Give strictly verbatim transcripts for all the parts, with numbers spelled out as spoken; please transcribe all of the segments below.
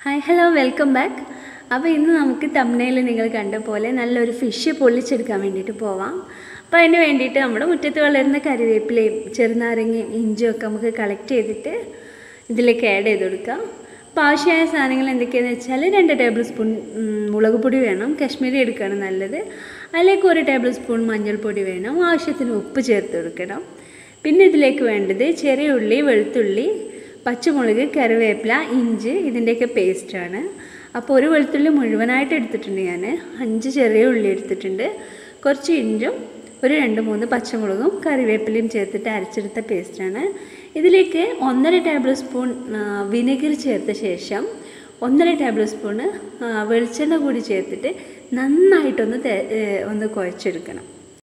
Hi hello welcome back. അപ്പോൾ ഇന്ന് നമുക്ക് തംബ്നെയിൽ നിങ്ങൾ കണ്ട പോലെ നല്ലൊരു ഫിഷ് പൊള്ളിച്ചെടുക്കാൻ വേണ്ടിയിട്ട് പോവാം. അപ്പോൾ അതിന് വേണ്ടിയിട്ട് നമ്മുടെ മുറ്റത്ത് വളരുന്ന കറിവേപ്പിലയും ചെറുനാരങ്ങയും ഇഞ്ചിയും ഒക്കെ നമുക്ക് കളക്ട് ചെയ്തിട്ട് ഇതിലേക്ക് ആഡ് ചെയ്ത് കൊടുക്കാം. അപ്പോൾ ആവശ്യമായ സാധനങ്ങൾ എന്തൊക്കെയാണെന്ന് വെച്ചാൽ രണ്ട് ടേബിൾ സ്പൂൺ മുളക് പൊടി വേണം, കാശ്മീരി എടുക്കുകയാണ് നല്ലത്. അതിലേക്ക് ഒരു ടേബിൾ സ്പൂൺ മഞ്ഞൾപ്പൊടി വേണം, ആവശ്യത്തിന് ഉപ്പ് ചേർത്ത് കൊടുക്കണം. പിന്നെ ഇതിലേക്ക് വേണ്ടത് ചെറിയ ഉള്ളി, വെളുത്തുള്ളി, പച്ചമുളക്, കറിവേപ്പില, ഇഞ്ചി ഇതിൻ്റെയൊക്കെ പേസ്റ്റാണ്. അപ്പോൾ ഒരു വെളുത്തുള്ളി മുഴുവനായിട്ട് എടുത്തിട്ടുണ്ട് ഞാൻ, അഞ്ച് ചെറിയ ഉള്ളി എടുത്തിട്ടുണ്ട്, കുറച്ച് ഇഞ്ചും ഒരു രണ്ട് മൂന്ന് പച്ചമുളകും കറിവേപ്പിലയും ചേർത്തിട്ട് അരച്ചെടുത്ത പേസ്റ്റാണ്. ഇതിലേക്ക് ഒന്നര ടേബിൾ സ്പൂൺ വിനെഗർ ചേർത്ത ശേഷം ഒന്നര ടേബിൾ സ്പൂണ് വെളിച്ചെണ്ണ കൂടി ചേർത്തിട്ട് നന്നായിട്ടൊന്ന് ഒന്ന് കുഴച്ചെടുക്കണം.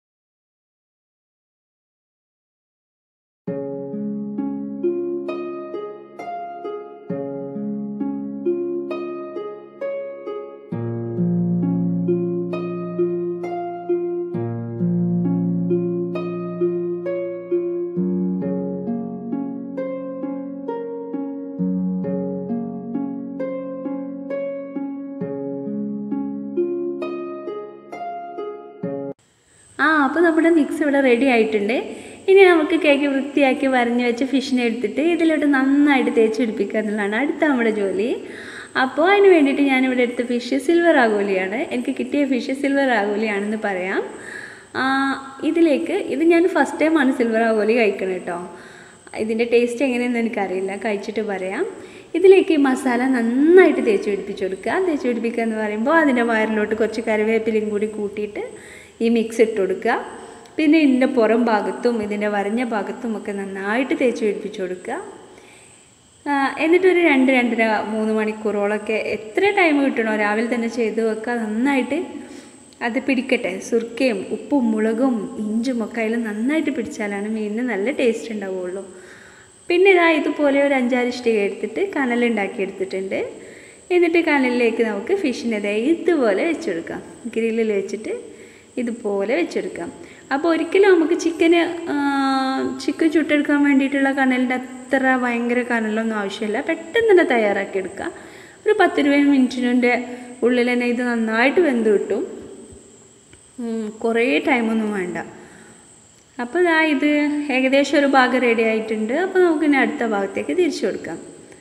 ആ അപ്പോൾ നമ്മുടെ മിക്സ് ഇവിടെ റെഡി ആയിട്ടുണ്ട്. ഇനി നമുക്ക് കേക്ക് വൃത്തിയാക്കി വരഞ്ഞ് വെച്ച് ഫിഷിനെ എടുത്തിട്ട് ഇതിലോട്ട് നന്നായിട്ട് തേച്ച് പിടിപ്പിക്കുക എന്നുള്ളതാണ് അടുത്ത നമ്മുടെ ജോലി. അപ്പോൾ അതിന് വേണ്ടിയിട്ട് ഞാനിവിടെ എടുത്ത ഫിഷ് സിൽവർ ആഗോലിയാണ്. എനിക്ക് കിട്ടിയ ഫിഷ് സിൽവർ ആഗോലിയാണെന്ന് പറയാം. ഇതിലേക്ക് ഇത് ഞാൻ ഫസ്റ്റ് ടൈമാണ് സിൽവർ ആഗോലി കഴിക്കണം കേട്ടോ. ഇതിൻ്റെ ടേസ്റ്റ് എങ്ങനെയെന്ന് എനിക്കറിയില്ല, കഴിച്ചിട്ട് പറയാം. ഇതിലേക്ക് ഈ മസാല നന്നായിട്ട് തേച്ച് പിടിപ്പിച്ച് കൊടുക്കുക. തേച്ച് പിടിപ്പിക്കുക എന്ന് പറയുമ്പോൾ അതിൻ്റെ വയറിലോട്ട് കുറച്ച് കറിവേപ്പിലയും കൂടി കൂട്ടിയിട്ട് ഈ മിക്സ് ഇട്ട് കൊടുക്കുക. പിന്നെ ഇതിൻ്റെ പുറം ഭാഗത്തും ഇതിൻ്റെ വരഞ്ഞ ഭാഗത്തും ഒക്കെ നന്നായിട്ട് തേച്ച് പിടിപ്പിച്ച് കൊടുക്കുക. എന്നിട്ടൊരു രണ്ട് രണ്ടര മൂന്ന് മണിക്കൂറോളൊക്കെ എത്ര ടൈം കിട്ടണോ രാവിലെ തന്നെ ചെയ്ത് വെക്കുക. നന്നായിട്ട് അത് പിടിക്കട്ടെ. സുർക്കയും ഉപ്പും മുളകും ഇഞ്ചും ഒക്കെ അതിൽ നന്നായിട്ട് പിടിച്ചാലാണ് മീനിന് നല്ല ടേസ്റ്റ് ഉണ്ടാവുള്ളൂ. പിന്നെ ഇതാ ഇതുപോലെ ഒരു അഞ്ചാറ് ഇഷ്ടിക എടുത്തിട്ട് കനലുണ്ടാക്കി എടുത്തിട്ടുണ്ട്. എന്നിട്ട് കനലിലേക്ക് നമുക്ക് ഫിഷിനെ ഇതുപോലെ വെച്ചെടുക്കാം. ഗ്രില്ലിൽ വെച്ചിട്ട് ഇതുപോലെ വെച്ചെടുക്കാം. അപ്പോൾ ഒരിക്കലും നമുക്ക് ചിക്കന് ചിക്കൻ ചുട്ടെടുക്കാൻ വേണ്ടിയിട്ടുള്ള കനലിൻ്റെ അത്ര ഭയങ്കര കനലൊന്നും ആവശ്യമില്ല. പെട്ടെന്ന് തന്നെ തയ്യാറാക്കി എടുക്കാം. ഒരു പത്തിരുപത് മിനിറ്റിൻ്റെ ഉള്ളിൽ തന്നെ ഇത് നന്നായിട്ട് വെന്ത് കിട്ടും. കുറേ ടൈമൊന്നും വേണ്ട. അപ്പോൾ ഇതാ ഇത് ഏകദേശം ഒരു ഭാഗം റെഡി ആയിട്ടുണ്ട്. അപ്പോൾ നമുക്കിനി അടുത്ത ഭാഗത്തേക്ക് തിരിച്ചു കൊടുക്കാം.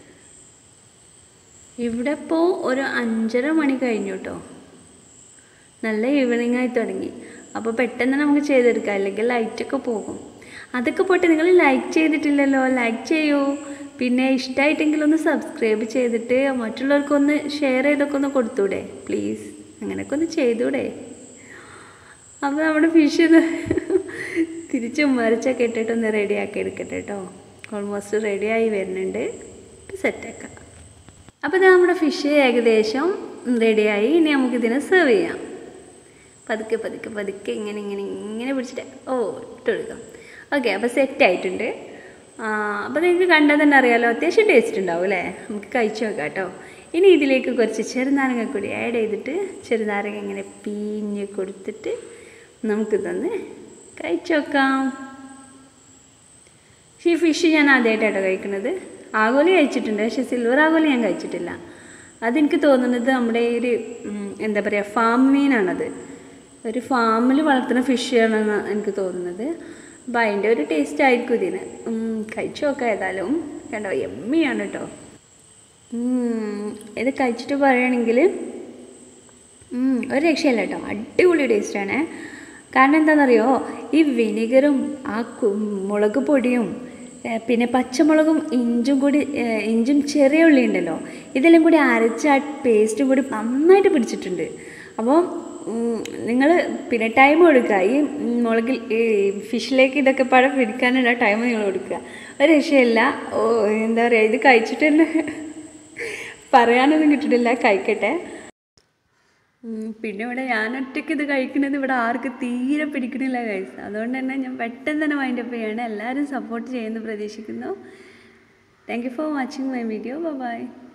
ഇവിടെ ഇപ്പോൾ ഒരു അഞ്ചര മണി കഴിഞ്ഞു കേട്ടോ. നല്ല ഈവനിങ് ആയി തുടങ്ങി. അപ്പോൾ പെട്ടെന്ന് നമുക്ക് ചെയ്തെടുക്കാം, അല്ലെങ്കിൽ ലൈറ്റൊക്കെ പോകും. അതൊക്കെ പോട്ടെ, നിങ്ങൾ ലൈക്ക് ചെയ്തിട്ടില്ലല്ലോ, ലൈക്ക് ചെയ്യൂ. പിന്നെ ഇഷ്ടമായിട്ടെങ്കിലും ഒന്ന് സബ്സ്ക്രൈബ് ചെയ്തിട്ട് മറ്റുള്ളവർക്കൊന്ന് ഷെയർ ചെയ്തൊക്കെ ഒന്ന് കൊടുത്തൂടെ പ്ലീസ്. അങ്ങനെയൊക്കെ ഒന്ന് ചെയ്തൂടെ. അപ്പോൾ നമ്മുടെ ഫിഷ് തിരിച്ചും മറിച്ചൊക്കെ ഇട്ടിട്ടൊന്ന് റെഡിയാക്കി എടുക്കട്ടെ കേട്ടോ. ഓൾമോസ്റ്റ് റെഡിയായി വരുന്നുണ്ട്. സെറ്റാക്കാം. അപ്പോൾ ഇത് നമ്മുടെ ഫിഷ് ഏകദേശം റെഡിയായി. ഇനി നമുക്കിതിനെ സെർവ് ചെയ്യാം. പതുക്കെ പതുക്കെ പതുക്കെ ഇങ്ങനെ ഇങ്ങനെ ഇങ്ങനെ പിടിച്ചിട്ട് ഓ ഇട്ട് കൊടുക്കാം. ഓക്കെ, അപ്പോൾ സെറ്റായിട്ടുണ്ട്. അപ്പോൾ നിങ്ങൾക്ക് കണ്ടാൽ തന്നെ അറിയാമല്ലോ, അത്യാവശ്യം ടേസ്റ്റ് ഉണ്ടാവും അല്ലേ. നമുക്ക് കഴിച്ചു നോക്കാം കേട്ടോ. ഇനി ഇതിലേക്ക് കുറച്ച് ചെറുനാരങ്ങ കൂടി ആഡ് ചെയ്തിട്ട് ചെറുനാരങ്ങ ഇങ്ങനെ പിഴിഞ്ഞ് കൊടുത്തിട്ട് നമുക്കിതൊന്ന് കഴിച്ചു നോക്കാം. ഈ ഫിഷ് ഞാൻ ആദ്യമായിട്ടാട്ടോ കഴിക്കുന്നത്. ആഗോലി കഴിച്ചിട്ടുണ്ട്, പക്ഷേ സിൽവർ ആഗോലി ഞാൻ കഴിച്ചിട്ടില്ല. അതെനിക്ക് തോന്നുന്നത് നമ്മുടെ ഒരു എന്താ പറയുക ഫാം മീനാണത്. ഒരു ഫാമിൽ വളർത്തുന്ന ഫിഷാണെന്ന് എനിക്ക് തോന്നുന്നത്. അപ്പോൾ അതിൻ്റെ ഒരു ടേസ്റ്റ് ആയിരിക്കും ഇതിന്. കഴിച്ചു നോക്കാം ഏതായാലും. കണ്ടോ, എമ്മിയാണ് കേട്ടോ. ഇത് കഴിച്ചിട്ട് പറയുകയാണെങ്കിൽ ഒരു രക്ഷയില്ല കേട്ടോ, അടിപൊളി ടേസ്റ്റാണ്. കാരണം എന്താണെന്നറിയോ, ഈ വിനെഗറും ആ മുളക് പൊടിയും പിന്നെ പച്ചമുളകും ഇഞ്ചും കൂടി ഇഞ്ചും ചെറിയ ഉള്ളി ഉണ്ടല്ലോ, ഇതെല്ലാം കൂടി അരച്ച ആ പേസ്റ്റും കൂടി നന്നായിട്ട് പിടിച്ചിട്ടുണ്ട്. അപ്പോൾ നിങ്ങൾ പിന്നെ ടൈം കൊടുക്കുക. ഈ മുളകിൽ ഈ ഫിഷിലേക്ക് ഇതൊക്കെ പഴം പിടിക്കാനുള്ള ടൈം നിങ്ങൾ കൊടുക്കുക. ഒരു രക്ഷയില്ല. ഓ എന്താ പറയുക, ഇത് കഴിച്ചിട്ട് തന്നെ പറയാനൊന്നും കിട്ടിയിട്ടില്ല. കഴിക്കട്ടെ. പിന്നെ ഇവിടെ ഞാനൊറ്റയ്ക്ക് ഇത് കഴിക്കുന്നത് ഇവിടെ ആർക്കും തീരെ പിടിക്കണില്ല ഗൈസ്. അതുകൊണ്ട് തന്നെ ഞാൻ പെട്ടെന്ന് തന്നെ വൈൻഡപ്പ് ചെയ്യാണ്. എല്ലാവരും സപ്പോർട്ട് ചെയ്യുമെന്ന് പ്രതീക്ഷിക്കുന്നു. Thank you for watching my video. By.